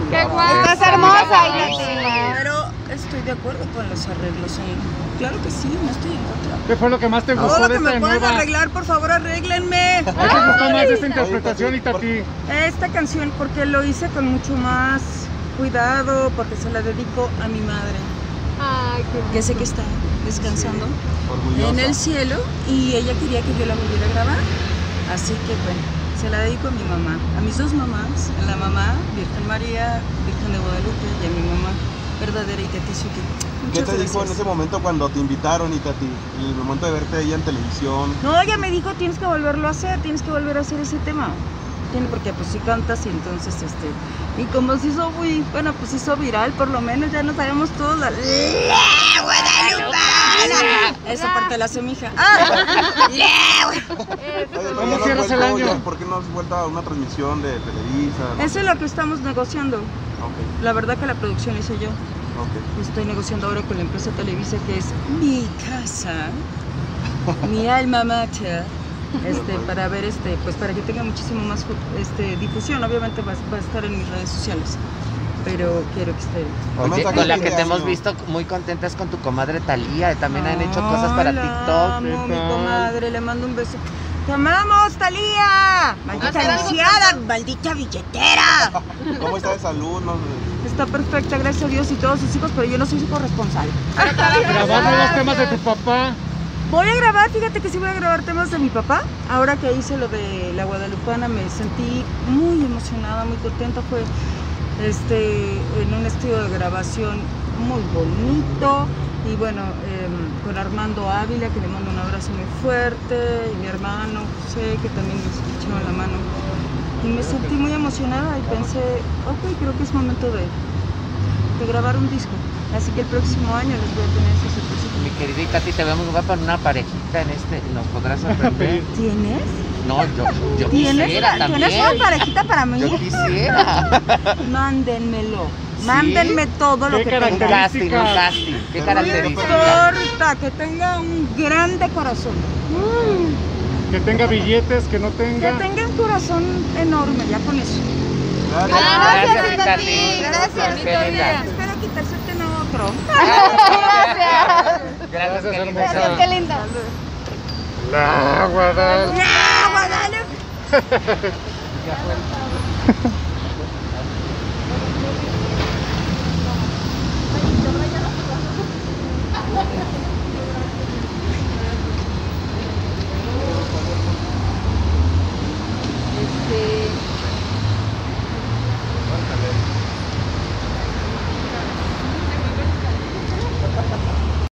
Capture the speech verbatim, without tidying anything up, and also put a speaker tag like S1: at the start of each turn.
S1: ¡Qué guay! Estás hermosa, Idatina.
S2: Pero estoy de acuerdo con los arreglos. ¿Eh? Claro que sí, no estoy en contra.
S3: ¿Qué fue lo que más te gustó
S2: Ahora
S3: de
S2: que
S3: esta
S2: me pueden
S3: nueva?
S2: arreglar, por favor, arréglenme.
S3: ¿Qué te gustó más de esta interpretación, Itatí?
S2: Esta canción porque lo hice con mucho más cuidado, porque se la dedico a mi madre.
S1: Ay, qué
S2: Que sé que está descansando
S4: Sí,
S2: en el cielo y ella quería que yo la volviera a grabar. Así que bueno, se la dedico a mi mamá, a mis dos mamás, a la mamá Virgen María, Virgen de Guadalupe, y a mi mamá verdadera Itatí Suki.
S4: ¿Qué
S2: Muchas
S4: te dijo en
S2: gracias.
S4: ese momento cuando te invitaron, Itatí? En el momento de verte ella en televisión.
S2: No, ella me dijo, tienes que volverlo a hacer, tienes que volver a hacer ese tema. Tiene, porque pues si cantas y entonces este... Y como se hizo muy, bueno, pues hizo viral, por lo menos ya no sabemos todos la... ¡La Guadalupana! Esa parte la hace mi hija. ¡Ah!
S4: Oye,
S3: ¿Cómo
S4: ¿por qué no
S3: cierras
S4: has
S3: el
S4: vuelto-
S3: año?
S4: ya- ¿Por qué no has vuelto a una transmisión de Televisa? ¿No?
S2: Eso es lo que estamos negociando.
S4: Ok,
S2: La verdad que la producción la hice yo.
S4: ok.
S2: Estoy negociando ahora con la empresa Televisa, que es mi casa, mi alma mater. Este, para ver este, pues para que tenga muchísimo más este, difusión, obviamente va, va a estar en mis redes sociales, pero quiero que esté.
S5: Oye,
S4: Saca
S5: con la
S4: fin
S5: que
S4: de
S5: te hemos
S4: año.
S5: visto muy contentas con tu comadre Talía, también han hecho cosas para
S2: Ay, la
S5: TikTok.
S2: amo,
S3: ¿Qué
S2: mi
S3: tal?
S2: comadre, le mando un beso. ¡Te amamos, Talía! ¡Maldita
S1: Hacer algo
S2: lisiada! ¡Maldita billetera!
S4: ¿Cómo está de salud? No?
S2: Está perfecta, gracias a Dios y todos sus hijos, pero yo no soy su corresponsal.
S3: Grabando los temas de tu papá.
S2: Voy a grabar, fíjate que sí voy a grabar temas de mi papá. Ahora que hice lo de la Guadalupana me sentí muy emocionada, muy contenta. Fue este, en un estudio de grabación muy bonito. Y bueno, eh, con Armando Ávila, que le mando un abrazo muy fuerte, y mi hermano José, que también me echó la mano. Y me sentí muy emocionada y pensé, ok, creo que es momento de, de grabar un disco. Así que el próximo año les voy a tener esa sorpresa.
S5: Mi querida Itatí, te veo muy guapa en una parejita en este, ¿nos podrás sorprender?
S2: ¿Tienes?
S5: No, yo, yo
S2: ¿Tienes,
S5: quisiera
S2: ¿Tienes
S5: también.
S2: una parejita para mí?
S5: Yo quisiera.
S2: Mándenmelo.
S5: ¿Sí?
S2: Mándenme todo lo
S3: ¿Qué
S2: que
S5: Un
S2: tengan.
S5: casting, un casting. ¿Qué
S2: No
S5: características?
S2: importa, que tenga un grande corazón.
S3: Que tenga billetes, que no
S2: Que
S3: tenga.
S2: tenga un corazón enorme, ya con eso.
S4: Gracias.
S1: Gracias,
S5: Itatí.
S1: Itatí. Gracias,
S5: Qué linda.
S2: Espero quitársete a otro.
S1: Gracias.
S5: Gracias, qué linda.
S1: Gracias, qué linda.
S3: La Guadal.
S2: ¡No, Guadalupe!
S5: Ya fue.